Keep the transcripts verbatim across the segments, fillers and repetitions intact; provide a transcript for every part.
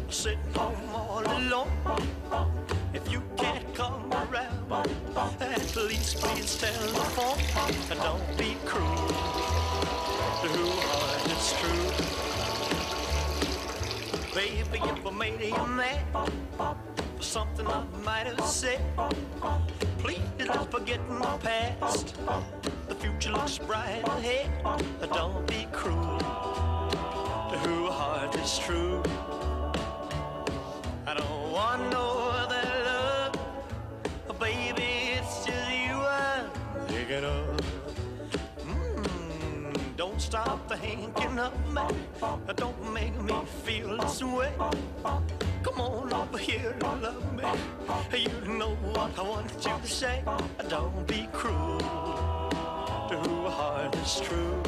sitting home all alone. If you can't come around, at least please telephone. Don't be cruel to who heart is true. Baby, if I made you mad for something I might have said, please don't forget my past. The future looks bright ahead. Don't be cruel to who heart is true. I don't want no other love, baby, it's just you I'm thinking of. Mm, don't stop thinking of me, don't make me feel this way. Come on over here and love me, you know what I want you to say. Don't be cruel to who heart is true.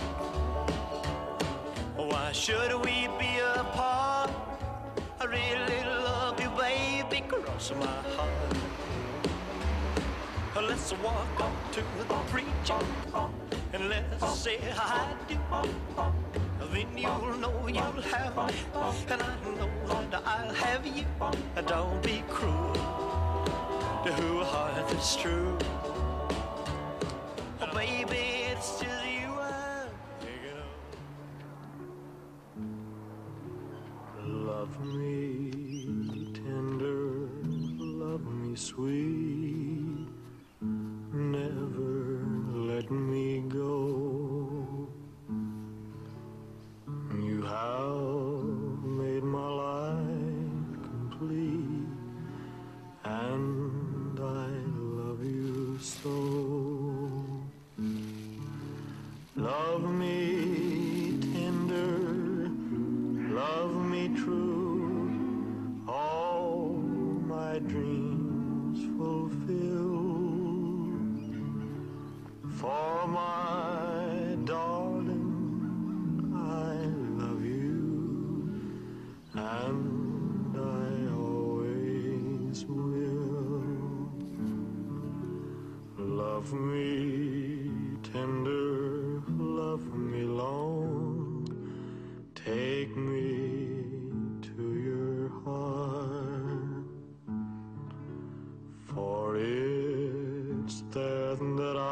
Why should we be apart? I really love you, baby, cross my heart. Let's walk up to the preacher and let's say I do. Then you'll know you'll have me, and I know that I'll have you. Don't be cruel to who heart is true. Oh, baby, it's just you I'm thinking of. Love me tender, love me sweet, never let me go. You have made my life complete, and I love you so. Love me tender, love me true, all my dreams fulfill. For my darling, I love you, and I always will. Love me tender, love me long, take me to your heart, for it's there that I